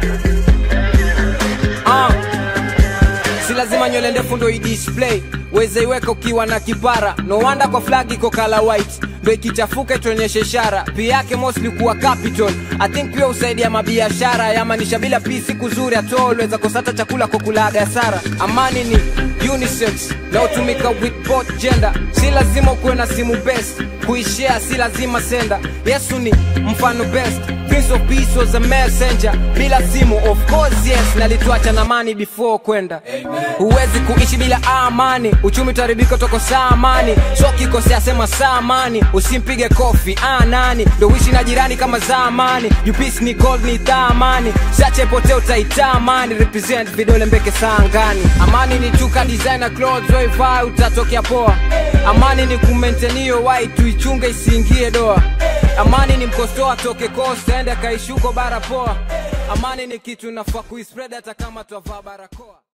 Si lazima nywele ndefu ndo i-display, weze iweka ukiwa na kipara. No wonder kwa flag iko color white, ndo ikichafuka tuonyeshe ishara. Pia yake mostly kuwa capital, I think pia usaidia mabiashara. Yamanisha bila pisi kuzuri atol, weza kosata chakula kwa kulaga hasara. Amani ni unisex, na utumika with both gender. Si lazima kuwe na simu best, kuishare si lazima senda. Yesu ni mfano best, Prince of Peace was a messenger. Bila simu of course yes, nalituacha na amani before kwenda. Huwezi kuishi bila amani, uchumi taribiko toko saa amani. So kikosea sema saa amani, usimpige kofi nani. Ndo wishi na jirani kama zamani, you peace ni gold ni thamani. Sache pote utaitamani, represent vidole mbeke sangani. Amani ni tuka designer clothes, wai utatokea poa. Amani ni kumaintenio white, tuichunge isiingie doa. Amani ni mkostoa toke costa, ende kaishuko bara poa. Amani ni kitu nafaa kuispread hata kama tuavaa barakoa.